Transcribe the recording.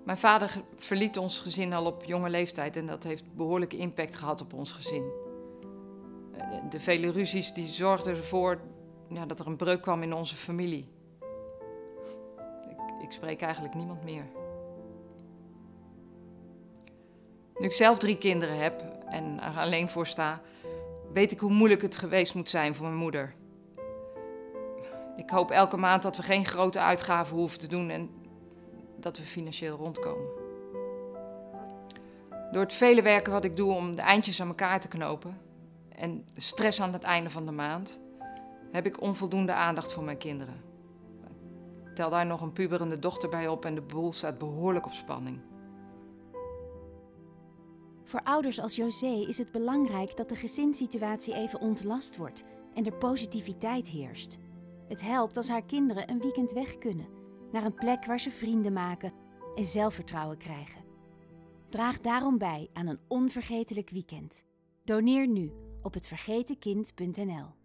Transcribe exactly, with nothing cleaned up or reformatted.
Mijn vader verliet ons gezin al op jonge leeftijd en dat heeft behoorlijke impact gehad op ons gezin. De vele ruzies die zorgden ervoor ja, dat er een breuk kwam in onze familie. Ik, ik spreek eigenlijk niemand meer. Nu ik zelf drie kinderen heb en er alleen voor sta, weet ik hoe moeilijk het geweest moet zijn voor mijn moeder. Ik hoop elke maand dat we geen grote uitgaven hoeven te doen en dat we financieel rondkomen. Door het vele werken wat ik doe om de eindjes aan elkaar te knopen en de stress aan het einde van de maand, heb ik onvoldoende aandacht voor mijn kinderen. Ik tel daar nog een puberende dochter bij op en de boel staat behoorlijk op spanning. Voor ouders als José is het belangrijk dat de gezinssituatie even ontlast wordt en er positiviteit heerst. Het helpt als haar kinderen een weekend weg kunnen, naar een plek waar ze vrienden maken en zelfvertrouwen krijgen. Draag daarom bij aan een onvergetelijk weekend. Doneer nu op het vergeten kind punt n l.